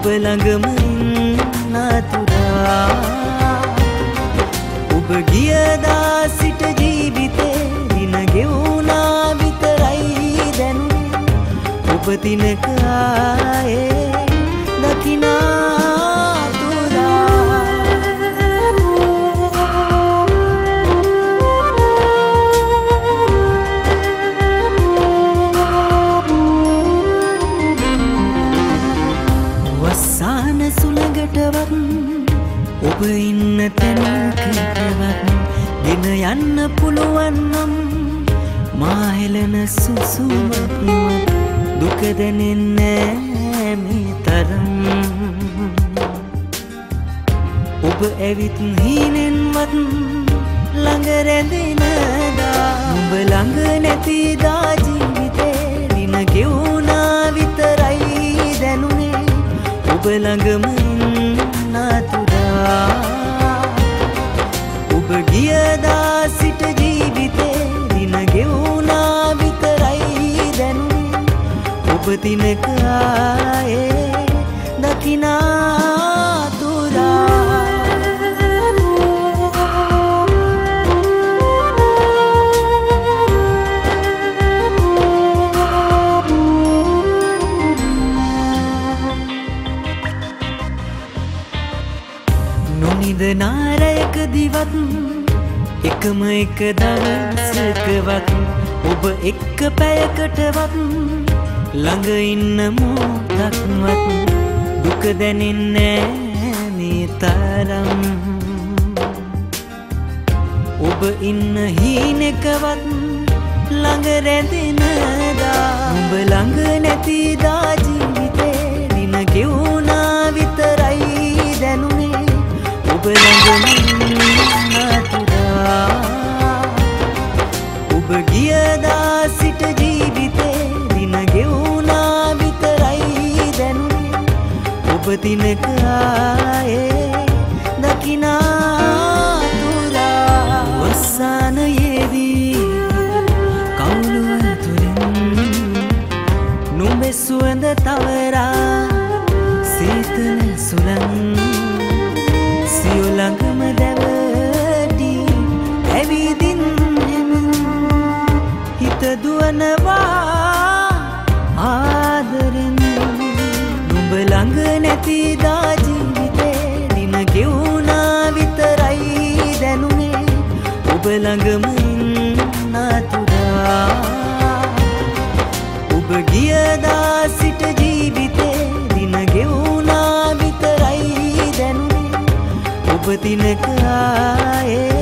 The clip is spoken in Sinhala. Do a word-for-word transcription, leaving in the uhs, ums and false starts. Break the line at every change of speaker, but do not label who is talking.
ළඟම ඉන්න තුරා ඔබ ගියදා සිට ජීවිතේ දින ගෙවුණා විතරයි දැනුනේ ඔබ දිනක ආයේ දකිනා තුරා වස්සාන සුළඟටවත් ඔබ ඉන්න තැනකටවත් ගෙන යන්න පුළුවන් නම් මා හෙළන සුසුමක් දුක දැනෙන්නේ මේ තරම් ඔබ ඇවිත් හීනෙන්වත් ළඟ රැඳෙනදා උඹ ළඟ නැතිදා ජීවිතේ දින ගෙවුණා විතරයි දැනුනේ ඔබ ළඟම ඉන්න තුරා ඔබ ගියදා සිට ජීවිතේ දින ගෙවුණා විතරයි දැනුනේ ඔබ දිනක ආයේ දකිනා තුරා නොනිදනාරයක දිවත් එකම එක දවසකවත් ඔබ එක්ක පැයකටවත් ළඟ ඉන්න මොහොතක්වත් දුක දැනෙන්නේ මේ තරම් ඔබ ඉන්න හීනෙකවත් ළඟ රැඳෙනදා උඹ ළඟ නැතිදා ජීවිතේ දින ගෙවුණා විතරයි දැනුනේ ඔබ ළඟම ඉන්න තුරා ඔබ ගියදා සිට ජීවිතේ දින ගෙවුණා විතරයි දැනුනේ ඔබ දිනක ආයේ දකිනා තුරා වස්සානයේදී කවුළුව තුලින් නුඹේ සුවඳ තවරා සීතල සුළං සියෝ ළඟම දැවටි ඇවිදින් හිත දුවනවා ආදරෙන් නුඹ ළඟ නැතිදා ජීවිතේ දින ගෙවුණා විතරයි දැනුනේ ඔබ ළඟම ඉන්න තුරා ඔබ ගියදා සිට ජීවිතේ දින ගෙවුණා විතරයි දැනුනේ ඔබ දිනක ආයේ